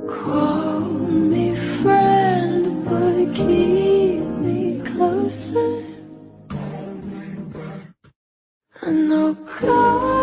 Call me friend, but keep me closer. I know God